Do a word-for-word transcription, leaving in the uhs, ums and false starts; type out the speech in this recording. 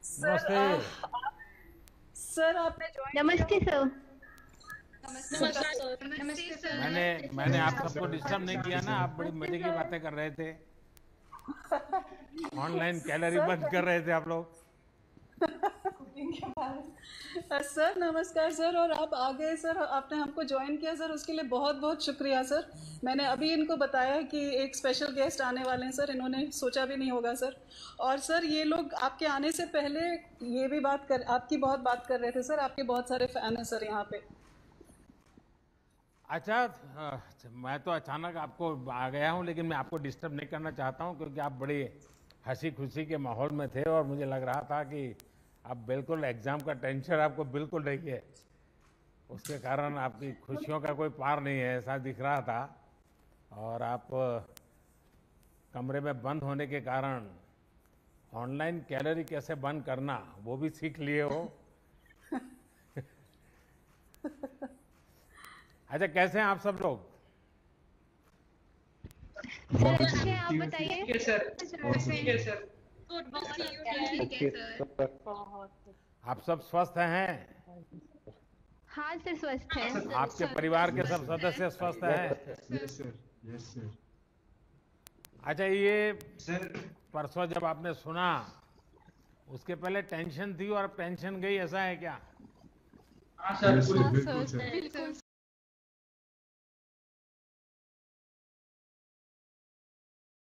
Sir नमस्ते। आ, sir आपने ज्वाइन नमस्ते सर। नमस्कार सर। नमस्ते सर। मैंने मैंने आप सबको डिस्टर्ब नहीं किया ना? आप बड़ी मजे की बातें कर रहे थे, ऑनलाइन कैलोरी सर बर्न कर रहे थे आप लोग। कुकिंग के बारे में। सर नमस्कार सर, और आप आ गए सर, आपने हमको ज्वाइन किया सर, उसके लिए बहुत बहुत शुक्रिया सर। मैंने अभी इनको बताया कि एक स्पेशल गेस्ट आने वाले हैं सर, इन्होंने सोचा भी नहीं होगा सर। और सर ये लोग आपके आने से पहले ये भी बात कर आपकी बहुत बात कर रहे थे सर, आपके बहुत सारे फैन हैं सर यहाँ पे। अच्छा, अ, मैं तो अचानक आपको आ गया हूँ, लेकिन मैं आपको डिस्टर्ब नहीं करना चाहता हूँ क्योंकि आप बड़ी हंसी खुशी के माहौल में थे और मुझे लग रहा था कि आप बिल्कुल एग्जाम का टेंशन आपको बिल्कुल नहीं है, उसके कारण आपकी खुशियों का कोई पार नहीं है ऐसा दिख रहा था। और आप अ, कमरे में बंद होने के कारण ऑनलाइन कैलोरी कैसे बर्न करना वो भी सीख लिए हो। अच्छा, कैसे हैं आप सब लोग? सर अच्छे हैं, आप बताइए। ठीक है सर। ठीक है सर। Good morning. ठीक है सर। आप सब स्वस्थ हैं? हाँ सर, स्वस्थ है। आपके परिवार के सब सदस्य स्वस्थ हैं? Yes sir, yes sir. अच्छा, ये सर परसों जब आपने सुना उसके पहले टेंशन थी और अब टेंशन गई, ऐसा है क्या? हाँ सर, यस सर, बिल्कुल बिल्कुल सर। बिल्कुल